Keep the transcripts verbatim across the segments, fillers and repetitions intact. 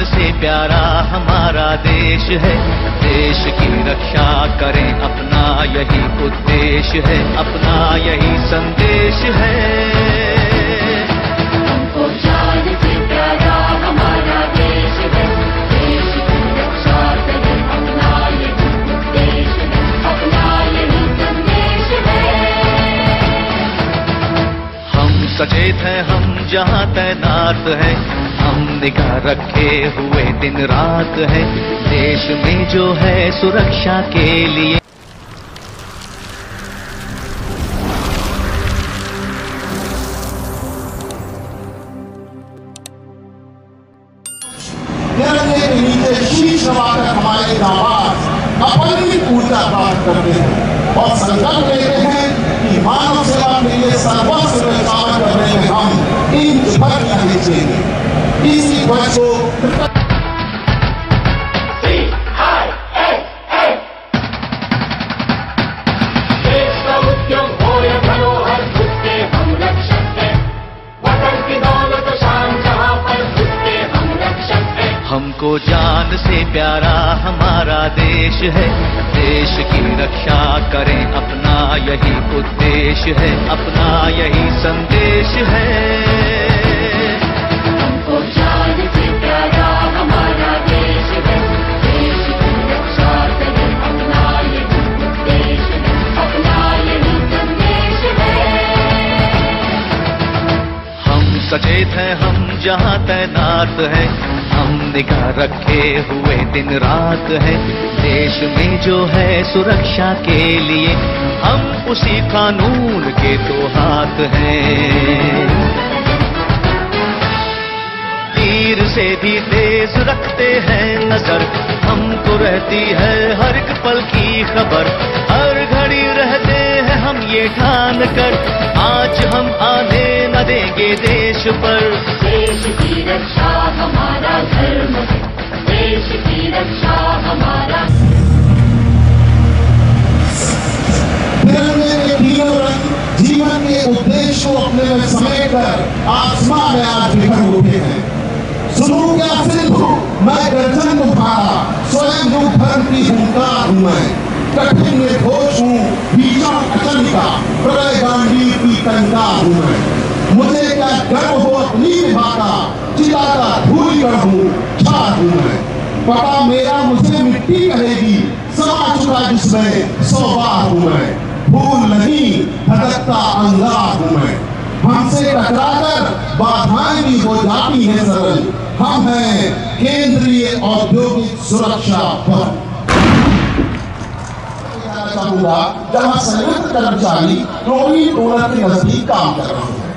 से प्यारा हमारा देश है। देश की रक्षा करें अपना यही उद्देश्य है, अपना यही संदेश है। हमको जान से प्यारा हमारा देश है, देश की रक्षा करें अपना यही उद्देश्य है, अपना यही संदेश है। हम सचेत हैं, हम जहाँ तैनात हैं, हम निगाह रखे हुए दिन रात है। देश में जो है सुरक्षा के लिए तिरंगे के नीचे शीश नवाकर हमारे जाबाज अपनी ऊर्जा प्राप्त करते हैं और संकल्प लेते हैं कि मानव सेवा के लिए सर्वस्व न्यौछावर करने में हम इंच भर नहीं चलेंगे। इसी ध्वज को हमको जान से प्यारा हमारा देश है। देश की रक्षा करें अपना यही उद्देश्य है, अपना यही संदेश है। हमको जान से प्यारा हमारा देश है, देश की रक्षा करें अपना यही उद्देश्य है, अपना यही संदेश है। हम सचेत हैं, हम जहाँ तैनात हैं, हम निगाह रखे हुए दिन रात है। देश में जो है सुरक्षा के लिए हम उसी कानून के तो हाथ हैं। तीर से भी तेज रखते हैं नजर, हमको रहती है हर एक पल की खबर। हर घड़ी रहते हैं हम ये ठान कर, आज हम आने न देंगे देश पर। देश की रक्षा हमारा धर्म है, देश की रक्षा हमारा। तिरंगे के तीनों रंग जीवन के उद्देश्य को अपने में समेट कर आसमां में आज बिखर उठे हैं। सुनू क्या सिंधु मैं गर्जन उठाया, स्वयं रूप धर्म की हुंकार हूं मैं। कठिन में घोष हूँ भीषण अचल का, प्रलय गांधी की कंकार हूं मैं। मुझे क्या गर्व हो अपनी विभा का, चिता का धूल कण हूँ छार हूं मैं। पता मेरा मुझे मिट्टी कहेगी, समा चुका जिसमें सौ बार हूं मैं। फूल नहीं भटकता अंगार हूं मैं। हमसे टकराकर बाधाएं भी हो जाती हैं सरल, हम हैं केंद्रीय औद्योगिक सुरक्षा बल। चाहूंगा जहां संयुक्त कर्मचारी टोली टोलर के नजदीक काम कर रहे हैं।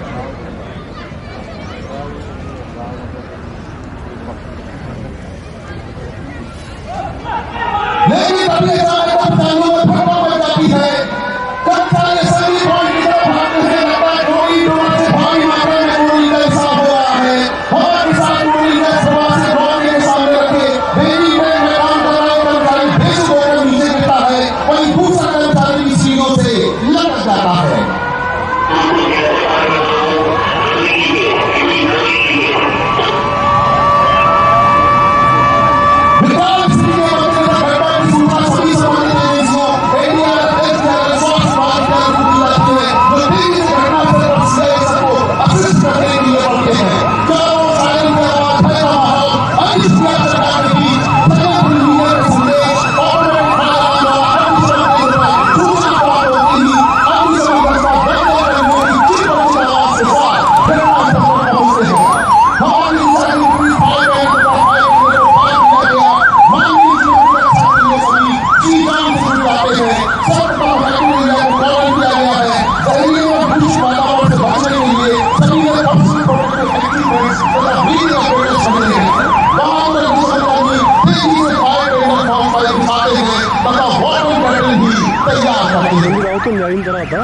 लेकिन अपने सारे कर्मचारियों में फटवा बन जाती है। कर्मचारी सभी पॉइंट की तरफ भागते हैं, लगता है टोली टोलर से भारी मात्रा में टोली का हिसाब हो रहा है। हमारे साथ टोली का सभा से ड्रॉइंग के सामने रखे मेरी में मैं काम कर रहा हूं, कर्मचारी भेज होकर नीचे गिरता है, वही दूसरा कर्मचारी की सीढ़ियों से लटक जाता है। तो न्याय करा था।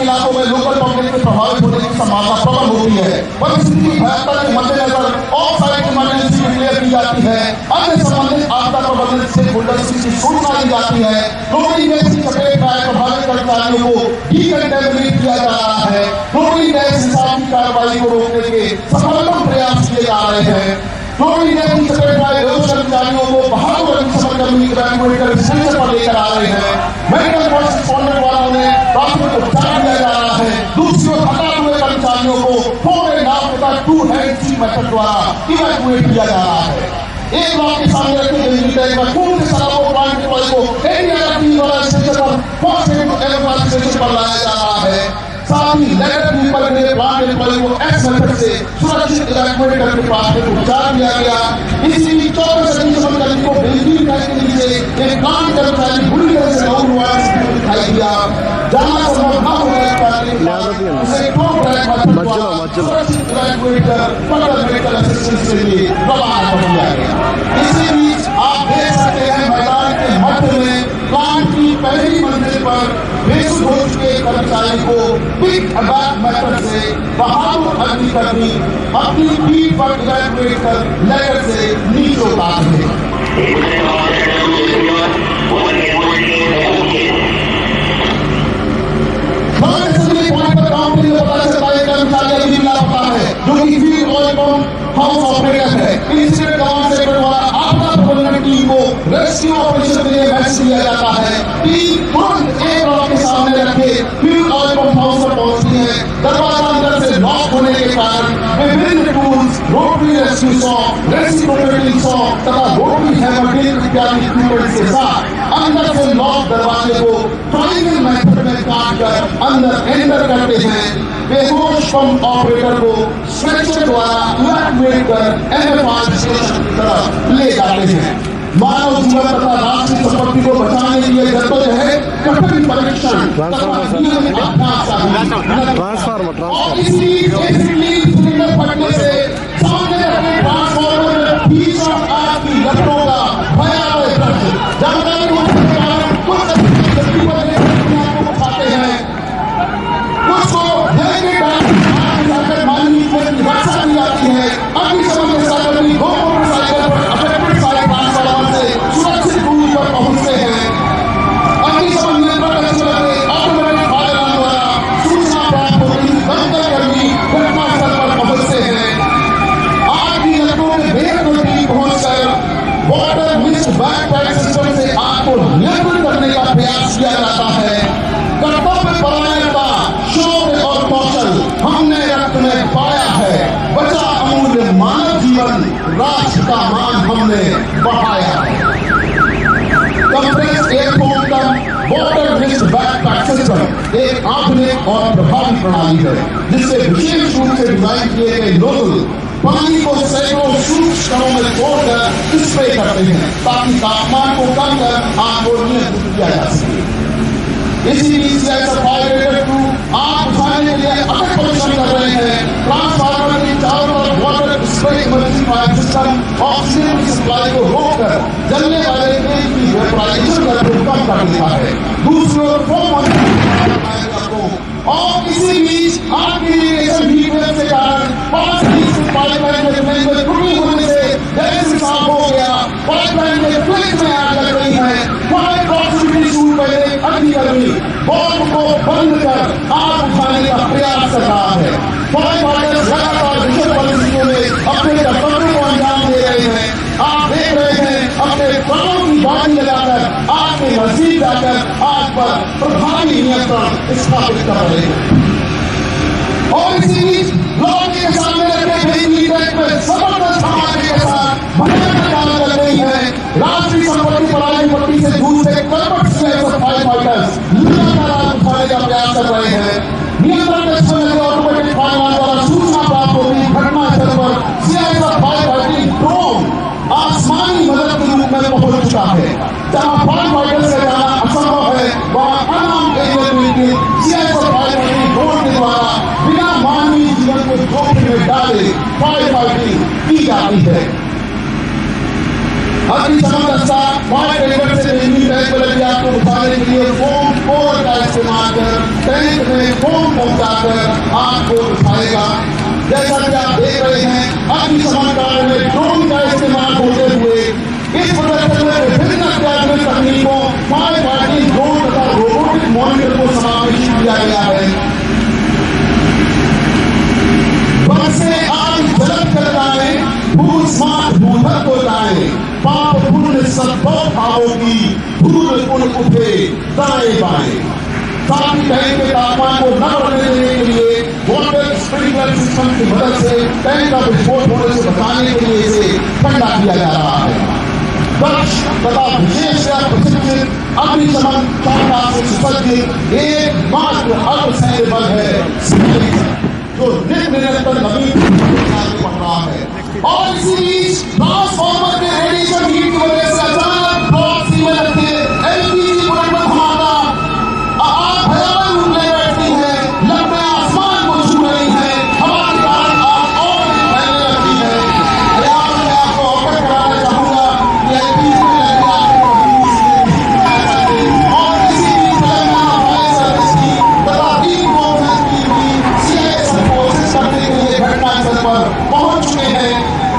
इलाकों में लोकल पब्लिक के प्रभावित होने की संभावना प्रबल होती है। परिस्थिति भयावह के मद्देनजर ऑफ साइट इमरजेंसी डिक्लेयर की जाती है। अन्य संबंधित आपदा प्रबंधन स्टेक होल्डर्स की सूचना दी जाती है। क्लोरीन गैस की चपेट में आए प्रभावित कर्मचारियों को डीकंटेमिनेट किया जा रहा है। क्लोरीन गैस हिसाब की कार्रवाई को रोकने के सफलतम प्रयास किए जा रहे हैं। क्लोरीन गैस की चपेट में आए बेहोश कर्मचारियों को बहादुर अग्निशमन इवैक्यूएट कर स्ट्रेचर पर लेकर आ रहे हैं। मेडिकल फर्स्ट रिस्पॉन्डर वालों ने प्राथमिक उपचार दिया जा रहा है। दूसरी ओर हताहत हुए कर्मचारियों को फोर एंड हाफ तथा टू हैंड सी मेथड द्वारा इवैक्यूएट किया जा रहा है। एक लाख के सामने रखे बिजली टैंक में खून के सलाखों प्लांट एम्प्लॉय को एनडीआरएफ टीम द्वारा स्टेशन पर फर्स्ट एड एम्बुलेंस स्टेशन पर लाया जा रहा है। साथ ही लेटर ऊपर के प्लांट एम्प्लॉय को एक्स मेथड से सुरक्षित इवैक्यूएट करके प्राथमिक उपचार दिया गया। इसी चौबीस अग्निशमन कर्मी को बिजली टैंक के नीचे एक प्लांट कर्मचारी बुरी तरह से डाउन हुआ दिखाई दिया। जाना संभव न होने के कारण उसे टॉप ट्रैक मेथड द्वारा सुरक्षित इवैक्यूएट कर फर्दर मेडिकल असिस्टेंस के लिए रवाना कर दिया गया। इसी बीच आप देख सकते हैं मैदान के मध्य में प्लांट की पहली मंजिल पर बेसुध हो चुके कर्मचारी को पिक बैक मेथड से बहादुर अग्निकर्मी अपनी पीठ पर इवैक्यूएट कर लेटर से नीचे उतार रहे पॉइंट पर काम के लिए पता चलता है कर्मचारी अभी लापता है जो कि field oil pump house operator है। इंसिडेंट कमांड सेक्टर द्वारा आपदा प्रबंधन टीम को रेस्क्यू ऑपरेशन के लिए मैसेज दिया जाता है। टीम तुरंत एक रॉड के सामने रखे फील्ड ऑयल पंप हाउस पर पहुंचती है। दरवाजा अंदर से लॉक होने के कारण विभिन्न tools, rotary rescue saw, rescue rotating saw तथा रोटरी हैमर ड्रिल इत्यादि इक्विपमेंट के साथ अंदर से लॉक दरवाजे को ट्रायंगल मेथड में काट कर अंदर एंटर करते हैं। बेहोश पंप ऑपरेटर को स्ट्रेचर द्वारा इवैक्यूएट कर एमएफआर स्टेशन की तरफ ले जाते हैं। मानव जीवन तथा राष्ट्रीय संपत्ति को बचाने के लिए जद्दोजहद, कठिन परीक्षण तथा नियमित अभ्यास और इसी सिलेंडर फटने से सामने रखे ट्रांसफार्मर में भीषण आग की लपटों का भयावह दृश्य जानकारी होने के कारण कुछ को उठाते हैं, कुछ को मानवीय जीवन की रक्षा की जाती है। अग्निशमन के साधन दो मोटरसाइकिल पर अफेक्टेड साइड ट्रांसफार्मर से सुरक्षित दूरी पर पहुंचते हैं। अग्निशमन नियंत्रण कक्ष में ऑटोमेटिक फायर अलार्म द्वारा सूचना प्राप्त होती ही दमकल कर्मी घटनास्थल पर पहुंचते हैं। आग की लपटों में बेहद नजदीक पहुंचकर वाटर मिस्ट बैकपैक सिस्टम से आग को नियंत्रित करने का प्रयास किया जाता है। कर्तव्य परायणता, शौर्य और कौशल हमने रक्त में पाया है। बचा अमूल्य मानव जीवन, राष्ट्र का मान हमने बढ़ाया है। Compressed air pump water mist backpack system एक आधुनिक और प्रभावी प्रणाली है जिससे विशेष रूप से डिजाइन किए गए नोजल पानी को सैकड़ों सूक्ष्म कणों में तोड़कर स्प्रे करते हैं ताकि तापमान को कम कर आग को नियंत्रित किया जा सके। इसी बीच फायर टू आग बुझाने के लिए अटक परिश्रम कर रहे हैं। ट्रांसफार्मर के चारों तरफ water spray emergency fire system oxygen की सप्लाई को रोककर जलने वाले तेल की वेपराइजेशन दर को कम कर देता है। दूसरी ओर और इसी बीच आग की इरिगेशन हीट वेव के कारण पांच फीट पाइपलाइन के फ्लेम में त्रुटि होने से गैस रिसाव हो गया। पाइपलाइन के फ्लेम में आग लग रही है। फायर प्रॉक्सिमिटी सूट पहले अग्निकर्मी बॉम्ब को बंद कर आग बुझाने का प्रयास कर रहा है। फायर फाइटर्स लगातार विषम परिस्थितियों में अपने कर्तव्यों को अंजाम दे रहे हैं। आप देख रहे हैं अपने प्राणों की बाजी लगाकर आग के नजदीक जाकर आग पर प्रभावी नियंत्रण स्थापित कर रहे हैं। और इसी बीच लॉक के सामने रखे बिजली टैंक में जबरदस्त धमाके के साथ भयानक आग लग रही है। राष्ट्रीय संपत्ति पराली पट्टी से दूर से कर्मठ फायर फाइटर्स लगातार आग बुझाने का प्रयास कर रहे हैं। नियंत्रण कक्ष में ऑटोमेटिक फायर अलार्म द्वारा सूचना प्राप्त होती घटनास्थल पर सीआईएसएफ फायर फाइटिंग ड्रोन आसमानी मदद के रूप में पहुंच चुका है। जहां फायर फाइटर्स से जाना असंभव है वहां अनाम एरिया में सीआईएसएफ फायर फाइटिंग ड्रोन के द्वारा बिना मानवीय जीवन को जोखिम में डाले फायर फाइटिंग की जाती है। अग्निशमन दस्ता फायर टेंडर से बिजली टैंक पर लगी आग को बुझाने के लिए फोम पोर का इस्तेमाल कर टैंक में फोम पहुंचाकर आग को उठाएगा। जैसा कि आप देख रहे हैं अग्निशमन कार्य में ड्रोन का इस्तेमाल होते हुए इस प्रदर्शन में विभिन्न अत्याधुनिक तकनीकों फायर फाइटिंग ड्रोन तथा रोबोटिक मॉनिटर को समावेश किया गया है। वन से आग जलत कर जाए, भूल स्मार्ट भूधर को जाए, पाप पुण्य सद्भाव भावों की धूल उन उठे दाएं बाएं। साथ ही टैंक के तापमान को न बढ़ने देने के लिए वाटर स्प्रिंकलर सिस्टम की मदद से टैंक का विस्फोट होने से बचाने के लिए इसे ठंडा किया जा रहा है। दक्ष तथा विशेष प्रशिक्षित अग्निशमन क्षमता से सुसज्जित एक मात्र अर्धसैन्य बल है जो निरंतर नवीन आगे बढ़ रहा है। और इसी बीच ट्रांसफार्मर के रेडिएशन हीट की वजह से अचानक ब्लॉक सी में लगते एलपीजी प्लांट में धमाका आग भयावह रूप ले बैठती है। लपटें आसमान को छू रही है, हवा के कारण आग और भी फैलने लगती है। यहाँ पर मैं आपको अवगत कराना चाहूंगा कि एलपीजी में लगे आग और इसी बीच तेलंगाना फायर सर्विस की तथा तीन गवर्नमेंट की भी सीआईएसएफ फोर्सेस करने के लिए घटनास्थल पर पहुंच चुके हैं।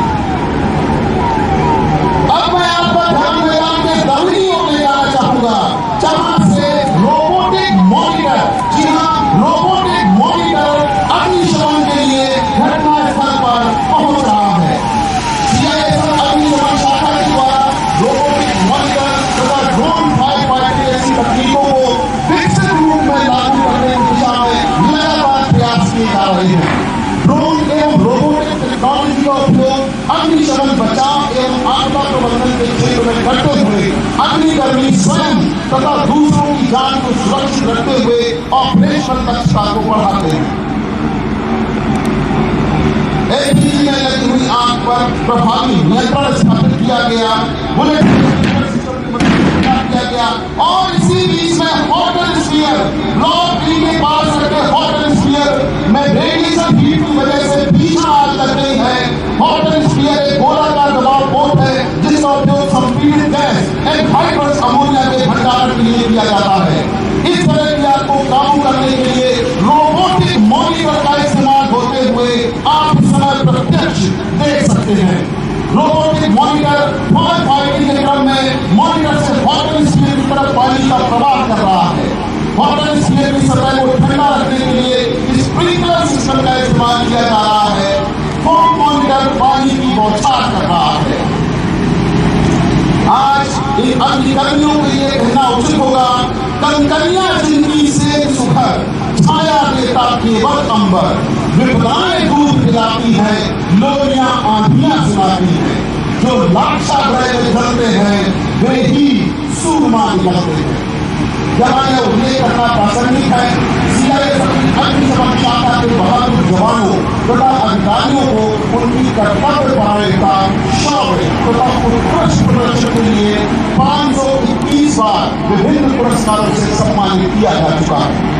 अब मैं आपका ध्यान मैदान के दाहिनी ओर ले जाना चाहूंगा जहां से रोबोटिक मॉनिटर, जी हाँ रोबोटिक मॉनिटर अग्निशमन के लिए घटनास्थल पर पहुंच रहा है। सीआईएसएफ अग्निशमन शाखा के द्वारा रोबोटिक मॉनिटर तथा ड्रोन फायर फाइटिंग जैसी तकनीकों को विकसित रूप में लागू करने की दिशा में लगातार प्रयास किए जा रहे हैं। ड्रोन एवं रोबोटिक टेक्नोलॉजी का उपयोग अग्निशमन बचाव एवं आपदा प्रबंधन के क्षेत्र में करते हुए अग्निकर्मी स्वयं तथा दूसरों की जान को सुरक्षित रखते हुए ऑपरेशनल दक्षता को बढ़ाते हैं। एलपीजी में लगी हुई आग पर प्रभावी नियंत्रण स्थापित किया गया, बुलेट सिस्टम की मदद से किया गया और इसी बीच में हॉट स्फीयर ब्लॉक बी के पास रखे हॉट स्फीयर में रेडिएशन हीट की वजह से भीषण आग लग रही है। हॉट स्फीयर एक गोलाकार दबाव पोत है जिसका उपयोग संपीड़ित गैस एनहाइड्रस अमोनिया के भंडारण के लिए किया जाता है। इस तरह की आग को काबू करने के लिए रोबोटिक मॉनिटर का इस्तेमाल होते हुए आप इस समय प्रत्यक्ष देख सकते हैं। रोबोटिक मॉनिटर फायर फाइटिंग के क्रम में मॉनिटर से वाटर स्फीयर की तरफ पानी का प्रवाह कर रहा है। वाटर स्फीयर की सतह को ठंडा रखने के लिए स्प्रिंकलर सिस्टम का इस्तेमाल किया जा रहा है। फोम मॉनिटर पानी की बौछार कर रहा है। आज इन अग्निकर्मियों के लिए कहना उचित होगा, कंकरियां जिंदगी से सुखर, छाया देता केवल अंबर, विपदाएं दूध पिलाती है, लोरियां आंधियां सुनाती है। जो लाक्षाग्रह में चलते हैं वे ही सूरमा निकलते हैं। यहाँ यह उल्लेख करना प्रासंगिक है, सीआईएसएफ अग्निशमन शाखा के बहादुर जवानों तथा अधिकारियों को उनकी कर्तव्य परायणता, शौर्य तथा उत्कृष्ट प्रदर्शन के लिए पाँच सौ इक्कीस बार विभिन्न पुरस्कारों से सम्मानित किया जा चुका है।